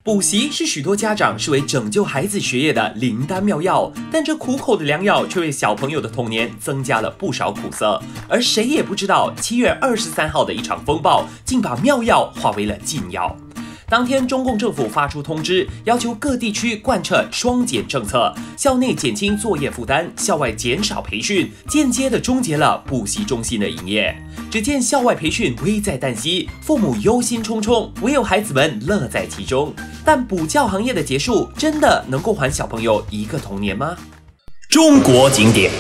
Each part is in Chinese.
补习是许多家长视为拯救孩子学业的灵丹妙药，但这苦口的良药却为小朋友的童年增加了不少苦涩。而谁也不知道，7月23号的一场风暴，竟把妙药化为了禁药。当天，中共政府发出通知，要求各地区贯彻双减政策，校内减轻作业负担，校外减少培训，间接地终结了补习中心的营业。只见校外培训危在旦夕，父母忧心忡忡，唯有孩子们乐在其中。但补教行业的结束，真的能够还小朋友一个童年吗？中国景点。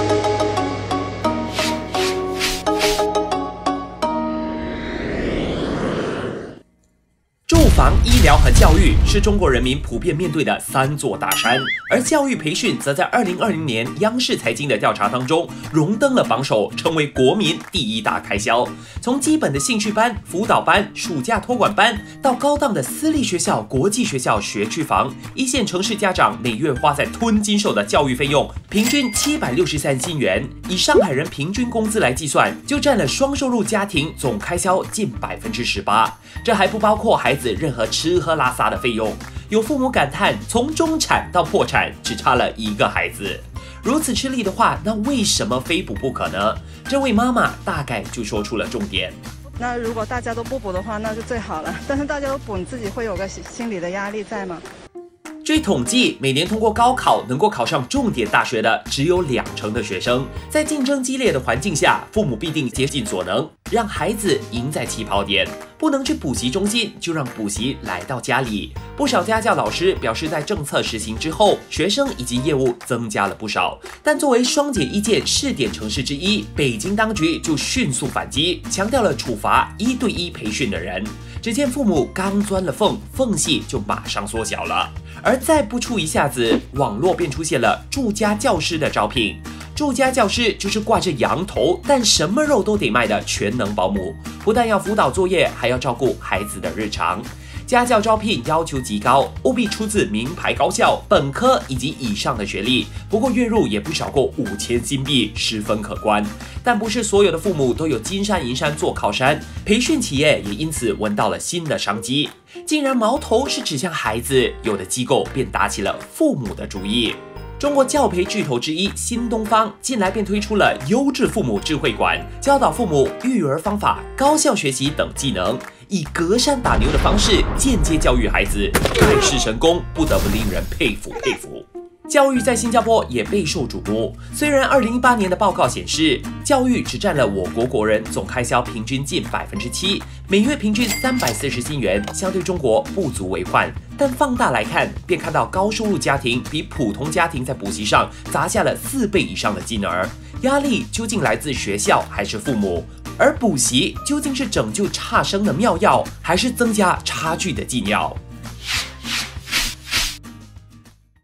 住房、医疗和教育是中国人民普遍面对的3座大山，而教育培训则在2020年央视财经的调查当中荣登了榜首，成为国民第1大开销。从基本的兴趣班、辅导班、暑假托管班，到高档的私立学校、国际学校学区房，一线城市家长每月花在吞金兽的教育费用平均763新元，以上海人平均工资来计算，就占了双收入家庭总开销近18%。这还不包括孩子任何吃喝拉撒的费用。有父母感叹，从中产到破产只差了1个孩子。如此吃力的话，那为什么非补不可呢？这位妈妈大概就说出了重点。 那如果大家都不补的话，那就最好了。但是大家都补，你自己会有个心理的压力在吗？ 据统计，每年通过高考能够考上重点大学的只有20%的学生。在竞争激烈的环境下，父母必定竭尽所能，让孩子赢在起跑点。不能去补习中心，就让补习来到家里。不少家教老师表示，在政策实行之后，学生以及业务增加了不少。但作为双减1届试点城市之一，北京当局就迅速反击，强调了处罚1对1培训的人。只见父母刚钻了缝，缝隙就马上缩小了。而再不出一下子，网络便出现了住家教师的招聘。住家教师就是挂着羊头，但什么肉都得卖的全能保姆，不但要辅导作业，还要照顾孩子的日常。家教招聘要求极高，务必出自名牌高校、本科以及以上的学历，不过月入也不少过5000新币，十分可观。但不是所有的父母都有金山银山做靠山，培训企业也因此闻到了新的商机。既然矛头是指向孩子，有的机构便打起了父母的主意。中国教培巨头之一新东方近来便推出了优质父母智慧馆，教导父母育儿方法、高效学习等技能，以隔山打牛的方式间接教育孩子，盖世神功，不得不令人佩服。教育在新加坡也备受瞩目。虽然2018年的报告显示，教育只占了我国国人总开销平均近7%，每月平均340新元，相对中国不足为患。但放大来看，便看到高收入家庭比普通家庭在补习上砸下了4倍以上的金额。压力究竟来自学校还是父母？而补习究竟是拯救差生的妙药，还是增加差距的禁药？